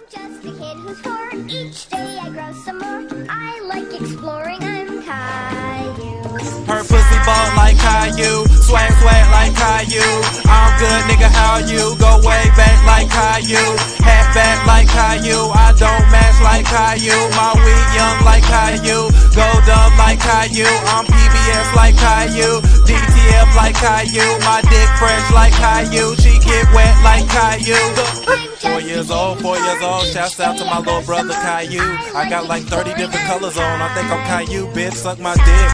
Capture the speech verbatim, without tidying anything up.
just a kid who's four. Each day I grow some more. I like exploring. I'm Caillou. Her pussy ball like Caillou, swag swag like Caillou. I'm good, nigga, how you? Go way back like Caillou, hat back like Caillou. I don't match like Caillou. My weed young like Caillou, go dumb like Caillou. I'm P B S like Caillou, D T F like Caillou. My dick fresh like Caillou, she get wet like Caillou. Four years old, four years old. Shouts out to my little brother Caillou. I got like thirty different colors on. I think I'm Caillou, bitch. Suck my dick.